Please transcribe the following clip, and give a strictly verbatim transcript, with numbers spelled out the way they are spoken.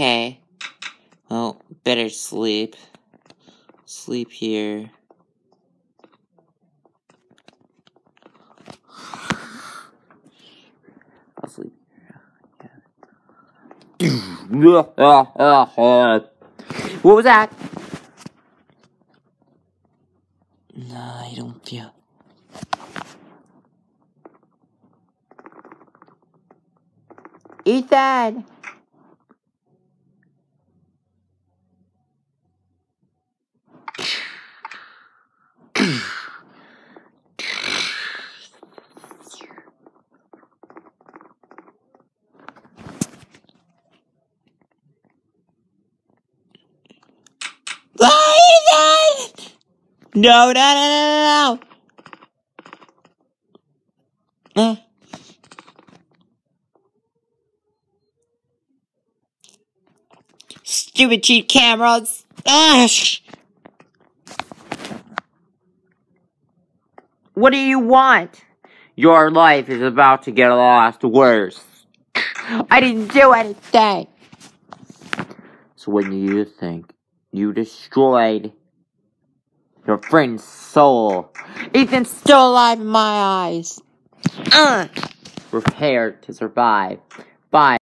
Okay. Well, better sleep. Sleep here. I'll sleep here. What was that? No, I don't feel. Ethan! Ethan! No, no, no, no, no, no. Uh. Stupid cheap cameras. Gosh. What do you want? Your life is about to get lost worse. I didn't do anything. So what do you think? You destroyed your friend's soul. Ethan's still alive in my eyes. Uh, prepared to survive. Bye.